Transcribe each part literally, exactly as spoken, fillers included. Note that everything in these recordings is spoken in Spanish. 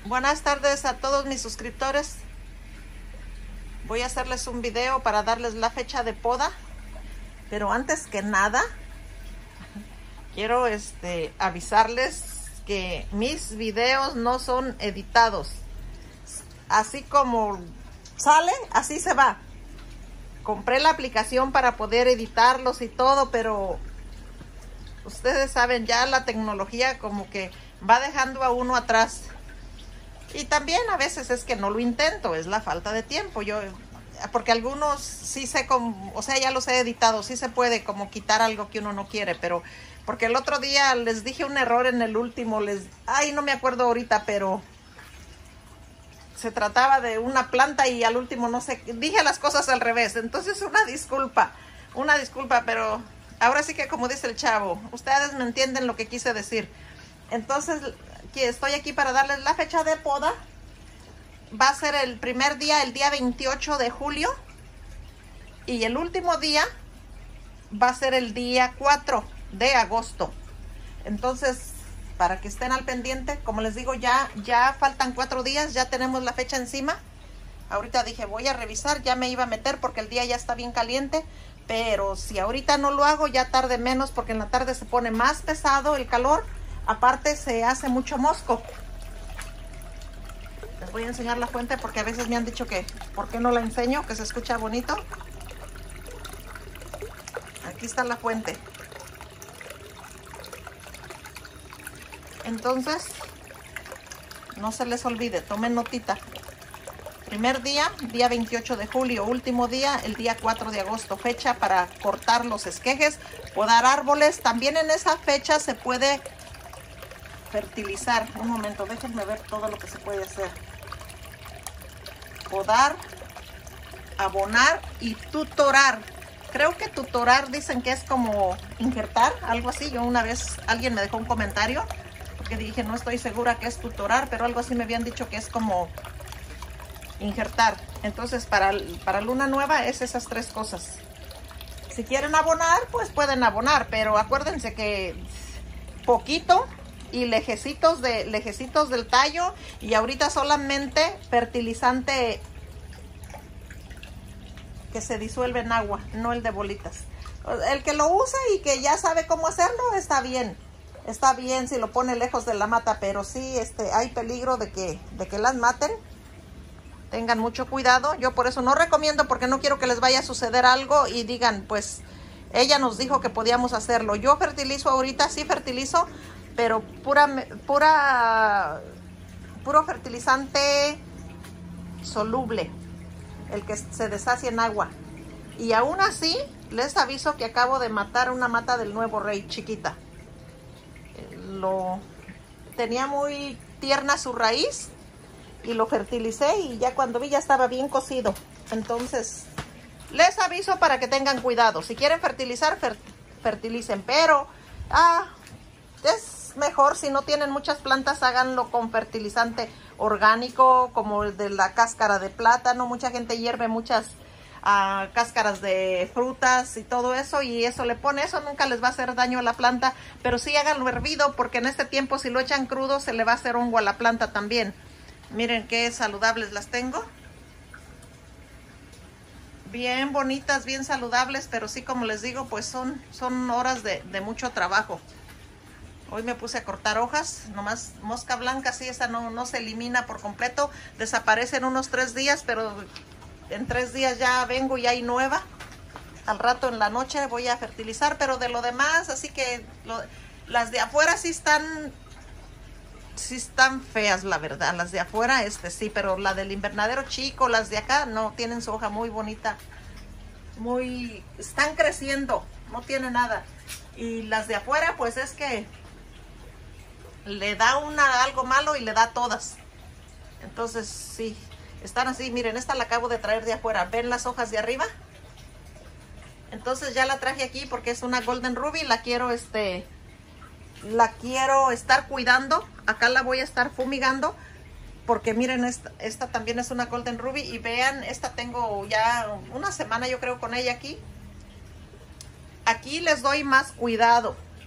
Buenas tardes a todos mis suscriptores. Voy a hacerles un video para darles la fecha de poda. Pero antes que nada, quiero este, avisarles que mis videos no son editados. Así como sale, así se va. Compré la aplicación para poder editarlos y todo, pero ustedes saben, ya la tecnología como que va dejando a uno atrás. Y también a veces es que no lo intento, es la falta de tiempo. Yo, porque algunos sí sé, como, o sea, ya los he editado, sí se puede como quitar algo que uno no quiere, pero porque el otro día les dije un error en el último, les, ay, no me acuerdo ahorita, pero se trataba de una planta y al último no sé, dije las cosas al revés. Entonces una disculpa, una disculpa, pero ahora sí que como dice el chavo, ustedes me entienden lo que quise decir. Entonces estoy aquí para darles la fecha de poda. Va a ser el primer día, el día veintiocho de julio, y el último día va a ser el día cuatro de agosto. Entonces, para que estén al pendiente, como les digo, ya, ya faltan cuatro días, ya tenemos la fecha encima. Ahorita dije, voy a revisar, ya me iba a meter porque el día ya está bien caliente, pero si ahorita no lo hago, ya tarde menos, porque en la tarde se pone más pesado el calor. Aparte se hace mucho mosco. Les voy a enseñar la fuente porque a veces me han dicho que ¿por qué no la enseño? Que se escucha bonito. Aquí está la fuente. Entonces, no se les olvide, tomen notita. Primer día, día veintiocho de julio. Último día, el día cuatro de agosto. Fecha para cortar los esquejes, podar árboles. También en esa fecha se puede fertilizar. Un momento, déjenme ver todo lo que se puede hacer. Podar, abonar y tutorar. Creo que tutorar dicen que es como injertar, algo así. Yo una vez, alguien me dejó un comentario, porque dije, no estoy segura que es tutorar, pero algo así me habían dicho que es como injertar. Entonces para, para luna nueva es esas tres cosas. Si quieren abonar, pues pueden abonar, pero acuérdense que poquito y lejecitos de lejecitos del tallo, y ahorita solamente fertilizante que se disuelve en agua, no el de bolitas. El que lo usa y que ya sabe cómo hacerlo, está bien. Está bien si lo pone lejos de la mata, pero sí este, hay peligro de que, de que las maten. Tengan mucho cuidado. Yo por eso no recomiendo, porque no quiero que les vaya a suceder algo y digan, pues, ella nos dijo que podíamos hacerlo. Yo fertilizo ahorita, sí fertilizo, pero pura, pura, puro fertilizante soluble, el que se deshace en agua. Y aún así, les aviso que acabo de matar una mata del nuevo rey chiquita. Lo tenía muy tierna su raíz y lo fertilicé, y ya cuando vi ya estaba bien cocido. Entonces, les aviso para que tengan cuidado. Si quieren fertilizar, fer, fertilicen, pero ah, es mejor si no tienen muchas plantas, háganlo con fertilizante orgánico, como el de la cáscara de plátano. Mucha gente hierve muchas uh, cáscaras de frutas y todo eso, y eso le pone, eso nunca les va a hacer daño a la planta, pero sí háganlo hervido, porque en este tiempo si lo echan crudo se le va a hacer hongo a la planta también. Miren qué saludables las tengo. Bien bonitas, bien saludables, pero sí, como les digo, pues son, son horas de, de mucho trabajo. Hoy me puse a cortar hojas, nomás mosca blanca, sí, esa no, no se elimina por completo, desaparece en unos tres días, pero en tres días ya vengo y hay nueva. Al rato en la noche voy a fertilizar, pero de lo demás, así que lo, las de afuera sí están, sí están feas, la verdad. Las de afuera, este sí, pero la del invernadero chico, las de acá, no, tienen su hoja muy bonita, muy, están creciendo, no tiene nada. Y las de afuera, pues es que le da una algo malo y le da todas. Entonces sí, están así. Miren, esta la acabo de traer de afuera. ¿Ven las hojas de arriba? Entonces ya la traje aquí porque es una Golden Ruby. La quiero este la quiero estar cuidando. Acá la voy a estar fumigando, porque miren, esta, esta también es una Golden Ruby, y vean, esta tengo ya una semana yo creo con ella aquí. Aquí les doy más cuidado.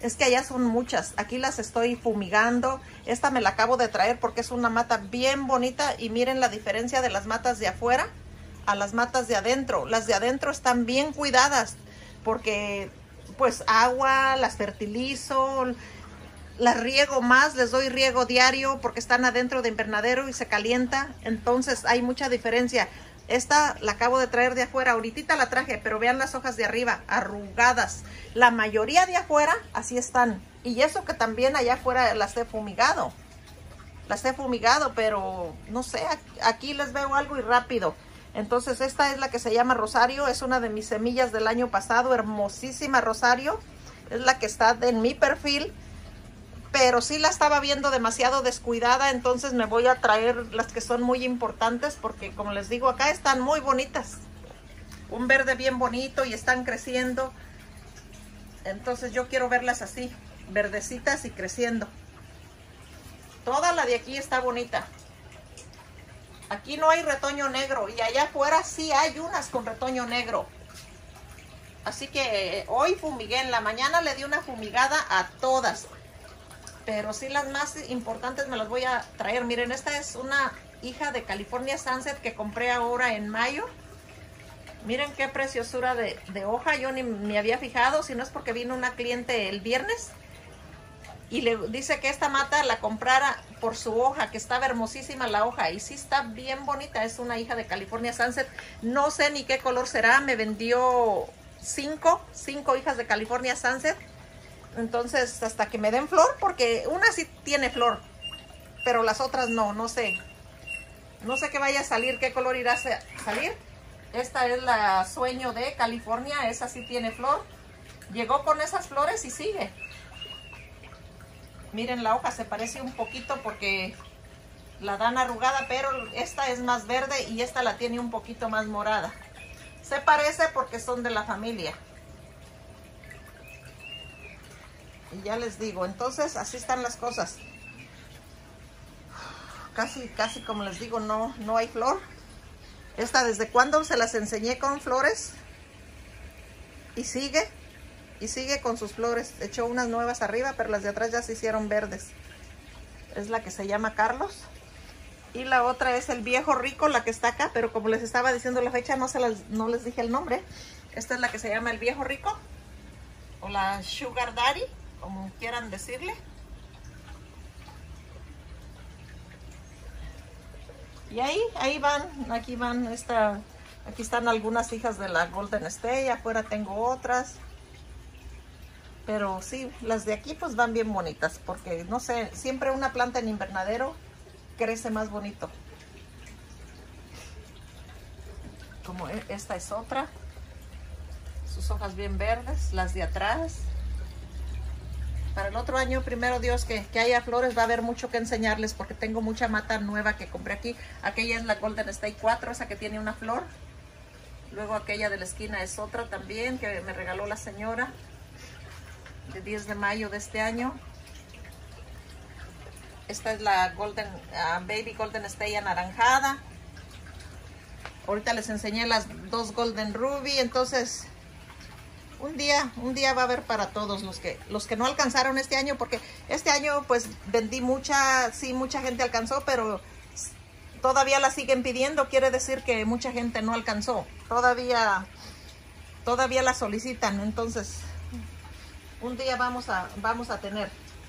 Es que allá son muchas. Aquí las estoy fumigando. Esta me la acabo de traer porque es una mata bien bonita. Y miren la diferencia de las matas de afuera a las matas de adentro. Las de adentro están bien cuidadas porque pues agua, las fertilizo, las riego más, les doy riego diario porque están adentro de invernadero y se calienta. Entonces hay mucha diferencia. Esta la acabo de traer de afuera, ahorita la traje, pero vean las hojas de arriba, arrugadas. La mayoría de afuera así están. Y eso que también allá afuera las he fumigado. Las he fumigado, pero no sé, aquí les veo algo y rápido. Entonces esta es la que se llama Rosario, es una de mis semillas del año pasado, hermosísima Rosario. Es la que está en mi perfil. Pero sí la estaba viendo demasiado descuidada, entonces me voy a traer las que son muy importantes porque como les digo, acá están muy bonitas. Un verde bien bonito y están creciendo. Entonces yo quiero verlas así, verdecitas y creciendo. Toda la de aquí está bonita. Aquí no hay retoño negro y allá afuera sí hay unas con retoño negro. Así que hoy fumigué, en la mañana le di una fumigada a todas. Pero sí las más importantes me las voy a traer. Miren, esta es una hija de California Sunset que compré ahora en mayo. Miren qué preciosura de, de hoja. Yo ni me había fijado, si no es porque vino una cliente el viernes. Y le dice que esta mata la comprara por su hoja, que estaba hermosísima la hoja. Y sí está bien bonita, es una hija de California Sunset. No sé ni qué color será, me vendió cinco, cinco hijas de California Sunset. Entonces, hasta que me den flor, porque una sí tiene flor, pero las otras no, no sé. No sé qué vaya a salir, qué color irá a salir. Esta es la Sueño de California, esa sí tiene flor. Llegó con esas flores y sigue. Miren, la hoja se parece un poquito porque la dan arrugada, pero esta es más verde y esta la tiene un poquito más morada. Se parece porque son de la familia. Y ya les digo, entonces así están las cosas. Casi, casi como les digo, no, no hay flor. Esta desde cuando se las enseñé con flores. Y sigue, y sigue con sus flores. Echó unas nuevas arriba, pero las de atrás ya se hicieron verdes. Es la que se llama Carlos. Y la otra es el Viejo Rico, la que está acá, pero como les estaba diciendo la fecha, no, se las, no les dije el nombre. Esta es la que se llama el Viejo Rico. O la Sugar Daddy, como quieran decirle. Y ahí, ahí van, aquí van, esta, aquí están algunas hijas de la Golden State, afuera tengo otras. Pero sí, las de aquí pues van bien bonitas, porque no sé, siempre una planta en invernadero crece más bonito. Como esta es otra, sus hojas bien verdes, las de atrás. Para el otro año, primero Dios, que, que haya flores, va a haber mucho que enseñarles porque tengo mucha mata nueva que compré aquí. Aquella es la Golden State cuatro, esa que tiene una flor. Luego aquella de la esquina es otra también que me regaló la señora, de diez de mayo de este año. Esta es la Golden uh, Baby Golden State anaranjada. Ahorita les enseñé las dos Golden Ruby, entonces... Un día, un día va a haber para todos los que, los que no alcanzaron este año, porque este año pues vendí mucha, sí, mucha gente alcanzó, pero todavía la siguen pidiendo, quiere decir que mucha gente no alcanzó, todavía, todavía la solicitan, entonces un día vamos a, vamos a tener.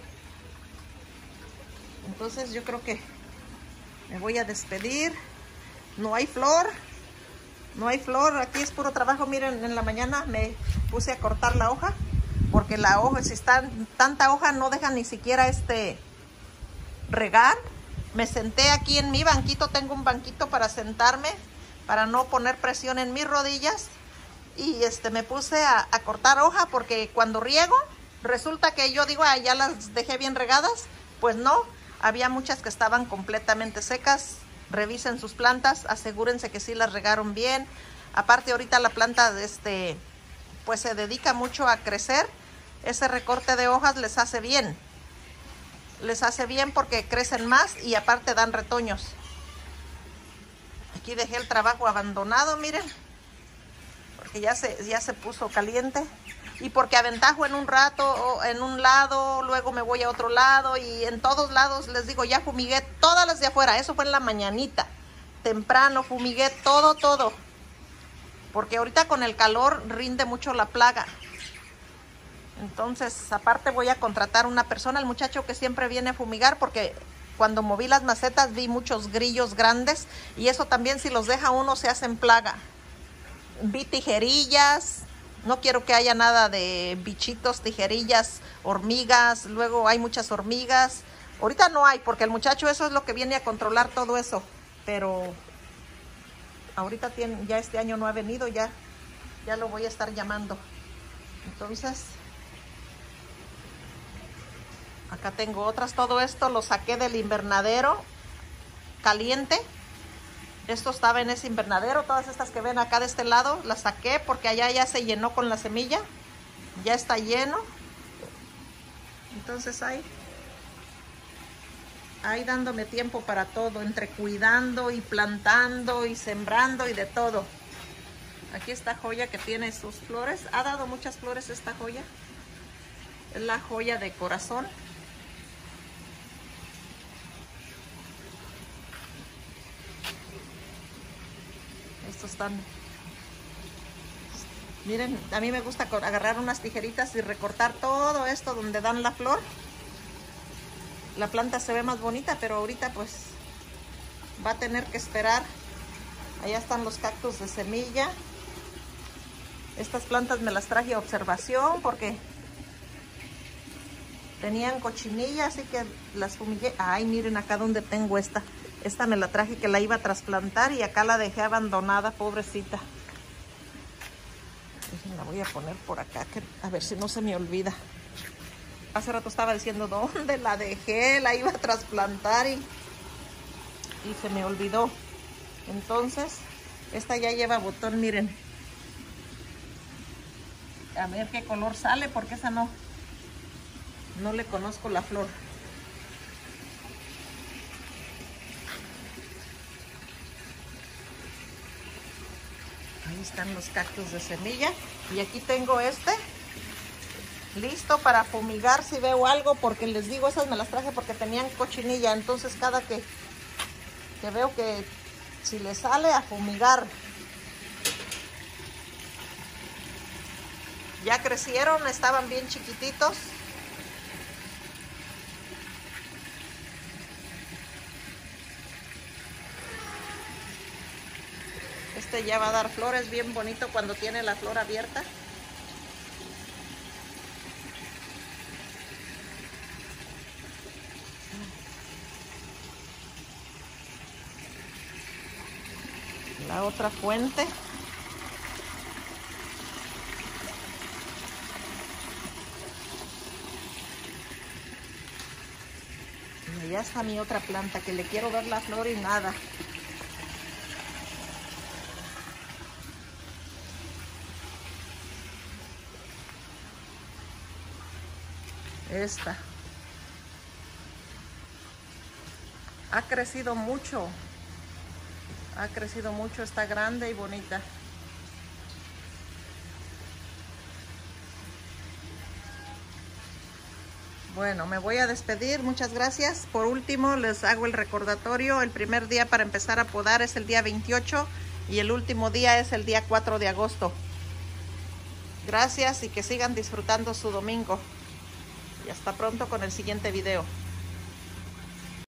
Entonces yo creo que me voy a despedir, no hay flor. No hay flor, aquí es puro trabajo. Miren, en la mañana me puse a cortar la hoja, porque la hoja, si está tanta hoja, no deja ni siquiera este regar. Me senté aquí en mi banquito, tengo un banquito para sentarme, para no poner presión en mis rodillas. Y este me puse a, a cortar hoja, porque cuando riego, resulta que yo digo, ah, ya las dejé bien regadas. Pues no, había muchas que estaban completamente secas. Revisen sus plantas, asegúrense que sí las regaron bien. Aparte ahorita la planta de este, pues se dedica mucho a crecer. Ese recorte de hojas les hace bien. Les hace bien porque crecen más y aparte dan retoños. Aquí dejé el trabajo abandonado, miren. Porque ya se, ya se puso caliente. y porque aventajo en un rato, en un lado, luego me voy a otro lado y en todos lados les digo, ya fumigué todas las de afuera. Eso fue en la mañanita, temprano, fumigué todo, todo. Porque ahorita con el calor rinde mucho la plaga. Entonces, aparte voy a contratar una persona, el muchacho que siempre viene a fumigar, porque cuando moví las macetas vi muchos grillos grandes y eso también si los deja uno se hacen plaga. Vi tijerillas, no quiero que haya nada de bichitos, tijerillas, hormigas, luego hay muchas hormigas. Ahorita no hay porque el muchacho eso es lo que viene a controlar todo eso, pero ahorita tiene, ya este año no ha venido, ya, ya lo voy a estar llamando. Entonces, acá tengo otras, todo esto lo saqué del invernadero caliente. Esto estaba en ese invernadero, todas estas que ven acá de este lado, las saqué porque allá ya se llenó con la semilla. Ya está lleno. Entonces ahí, ahí dándome tiempo para todo, entre cuidando y plantando y sembrando y de todo. Aquí esta joya que tiene sus flores, ha dado muchas flores esta joya. Es la joya de corazón. Estos están, miren, a mí me gusta agarrar unas tijeritas y recortar todo esto donde dan la flor. La planta se ve más bonita, pero ahorita pues va a tener que esperar. Allá están los cactus de semilla. Estas plantas me las traje a observación porque tenían cochinilla, así que las fumigué. Ay, miren acá donde tengo esta. Esta me la traje que la iba a trasplantar y acá la dejé abandonada, pobrecita. La voy a poner por acá, que, a ver si no se me olvida. Hace rato estaba diciendo dónde la dejé, la iba a trasplantar y, y se me olvidó. Entonces, esta ya lleva botón, miren. A ver qué color sale, porque esa no, no le conozco la flor. Ahí están los cactus de semilla. Y aquí tengo este listo para fumigar si veo algo, porque les digo, esas me las traje porque tenían cochinilla. Entonces cada que, que veo que si le sale, a fumigar. Ya crecieron, estaban bien chiquititos. Este ya va a dar flores, bien bonito cuando tiene la flor abierta. La otra fuente. Y allá está mi otra planta que le quiero ver la flor y nada. Esta ha crecido mucho, ha crecido mucho, está grande y bonita. Bueno, me voy a despedir, muchas gracias. Por último, les hago el recordatorio. El primer día para empezar a podar es el día veintiocho y el último día es el día cuatro de agosto. Gracias y que sigan disfrutando su domingo. Y hasta pronto con el siguiente video.